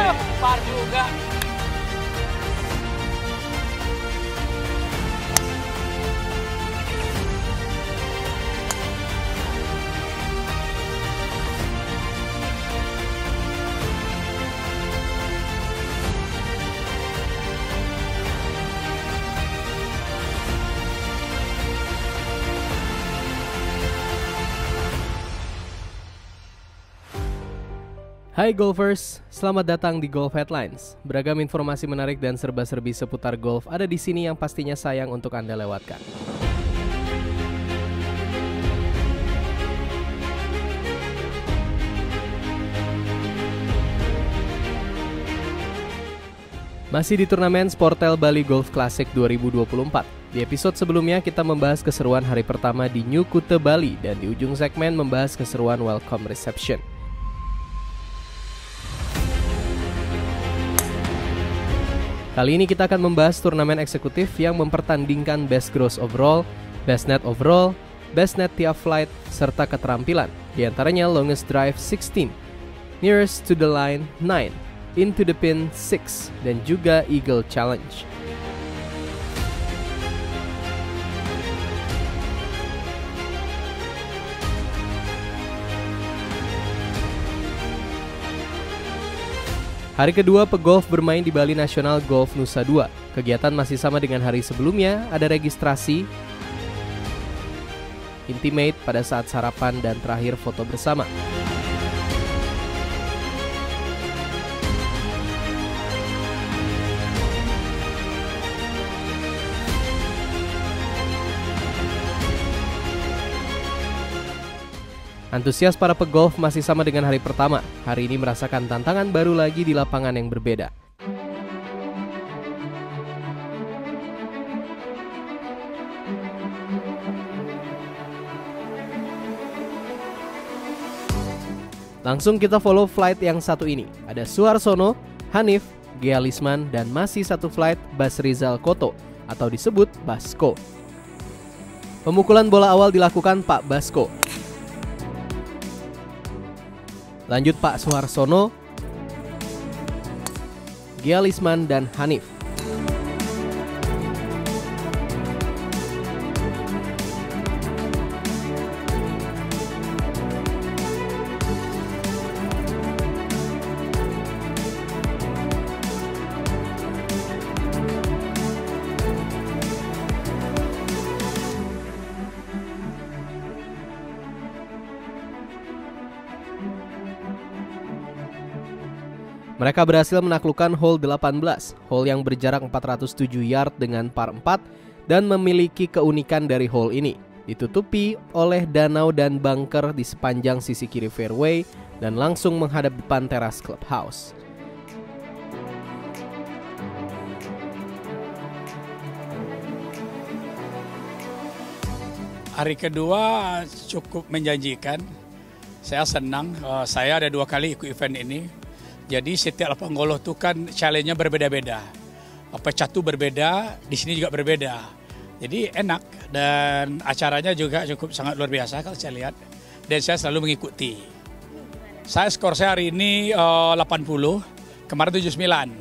Par juga. Hai golfers, selamat datang di Golf Headlines. Beragam informasi menarik dan serba-serbi seputar golf ada di sini yang pastinya sayang untuk Anda lewatkan. Masih di turnamen Sportel Bali Golf Classic 2024. Di episode sebelumnya kita membahas keseruan hari pertama di New Kuta Bali dan di ujung segmen membahas keseruan welcome reception. Kali ini kita akan membahas turnamen eksekutif yang mempertandingkan Best Gross Overall, Best Net Overall, Best Net Tiap Flight, serta keterampilan. Di antaranya Longest Drive 16, Nearest to the Line 9, Into the Pin 6, dan juga Eagle Challenge. Hari kedua pegolf bermain di Bali National Golf Nusa Dua. Kegiatan masih sama dengan hari sebelumnya, ada registrasi, intimate pada saat sarapan, dan terakhir foto bersama. Antusias para pegolf masih sama dengan hari pertama. Hari ini merasakan tantangan baru lagi di lapangan yang berbeda. Langsung kita follow flight yang satu ini. Ada Suharsono, Hanif, Gia Lisman, dan masih satu flight Basrizal Koto atau disebut Basko. Pemukulan bola awal dilakukan Pak Basko. Lanjut Pak Suharsono, Gia Lisman, dan Hanif. Mereka berhasil menaklukkan hole 18, hole yang berjarak 407 yard dengan par 4 dan memiliki keunikan dari hole ini. Ditutupi oleh danau dan bunker di sepanjang sisi kiri fairway dan langsung menghadap depan teras clubhouse. Hari kedua cukup menjanjikan. Saya senang, saya ada 2 kali ikut event ini. Jadi setiap lapangan golf itu kan challenge-nya berbeda-beda. Pecatu berbeda, di sini juga berbeda. Jadi enak dan acaranya juga cukup sangat luar biasa kalau saya lihat. Dan saya selalu mengikuti. Skor saya hari ini 80, kemarin 79.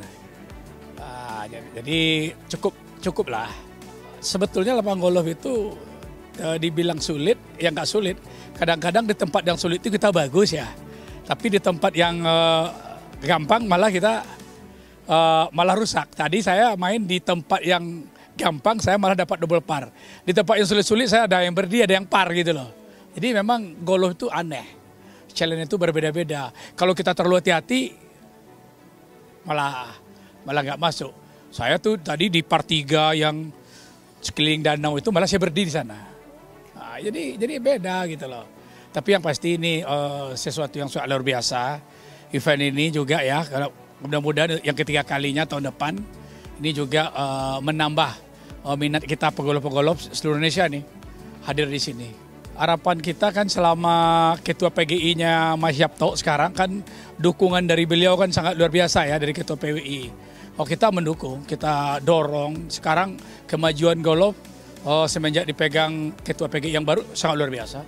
Jadi cukup lah. Sebetulnya lapangan golf itu dibilang sulit, ya nggak sulit. Kadang-kadang di tempat yang sulit itu kita bagus ya. Tapi di tempat yang gampang malah kita malah rusak. Tadi saya main di tempat yang gampang, saya malah dapat double par. Di tempat yang sulit-sulit saya ada yang birdie, ada yang par gitu loh. Jadi memang golf itu aneh. Challenge itu berbeda-beda. Kalau kita terlalu hati-hati malah nggak masuk. Saya tuh tadi di par 3 yang sekeliling danau itu malah saya birdie di sana. Nah, jadi beda gitu loh. Tapi yang pasti ini sesuatu yang sangat luar biasa. Event ini juga ya, mudah-mudahan yang ketiga kalinya tahun depan ini juga menambah minat kita pegolf-pegolf seluruh Indonesia nih hadir di sini. Harapan kita kan selama ketua PGI-nya Mas Yapto sekarang kan dukungan dari beliau kan sangat luar biasa ya dari ketua PWI. Kita mendukung, kita dorong. Sekarang kemajuan golf semenjak dipegang ketua PGI yang baru sangat luar biasa.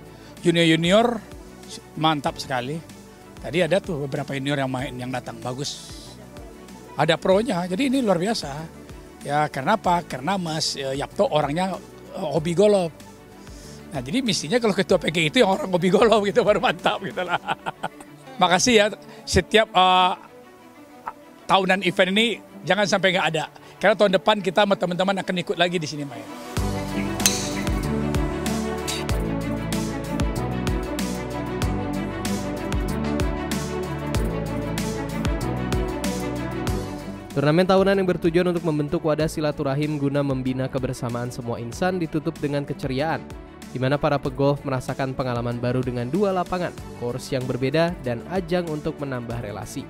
Junior mantap sekali. Tadi ada tuh beberapa junior yang main, yang datang, bagus. ada pronya. Jadi ini luar biasa. Ya karena apa? Karena Mas Yapto orangnya hobi golf. Nah jadi mestinya kalau ketua PG itu yang orang hobi golf gitu baru mantap gitu lah. Makasih ya, setiap tahunan event ini jangan sampai nggak ada. Karena tahun depan kita sama teman-teman akan ikut lagi di sini main. Turnamen tahunan yang bertujuan untuk membentuk wadah silaturahim guna membina kebersamaan semua insan ditutup dengan keceriaan, di mana para pegolf merasakan pengalaman baru dengan 2 lapangan, course yang berbeda, dan ajang untuk menambah relasi.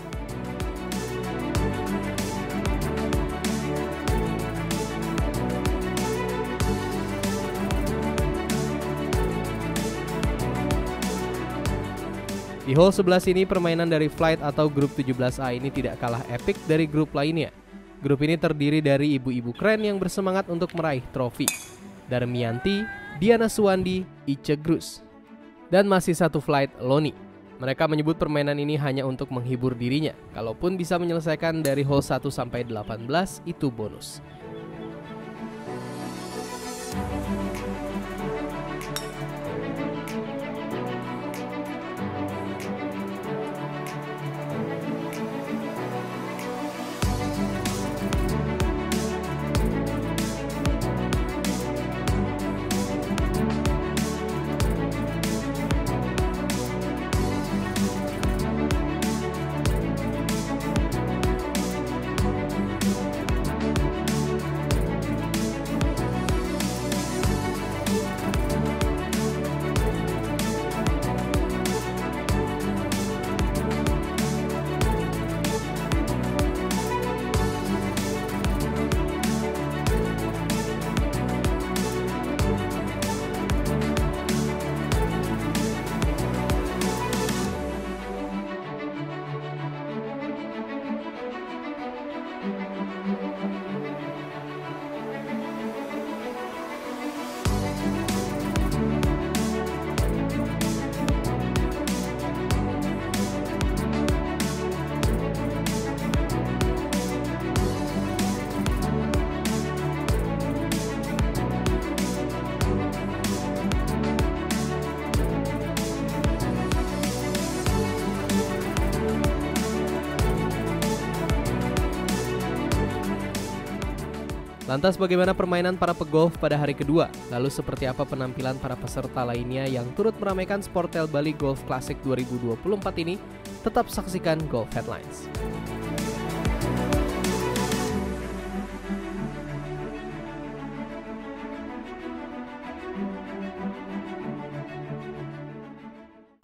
Di hole 11 ini permainan dari Flight atau grup 17A ini tidak kalah epik dari grup lainnya. Grup ini terdiri dari ibu-ibu keren yang bersemangat untuk meraih trofi. Darmianti, Diana Suwandi, Ice Grus. Dan masih satu Flight, Loni. Mereka menyebut permainan ini hanya untuk menghibur dirinya. Kalaupun bisa menyelesaikan dari hole 1 sampai 18 itu bonus. Lantas bagaimana permainan para pegolf pada hari kedua? Lalu seperti apa penampilan para peserta lainnya yang turut meramaikan Sportel Bali Golf Classic 2024 ini? Tetap saksikan Golf Headlines.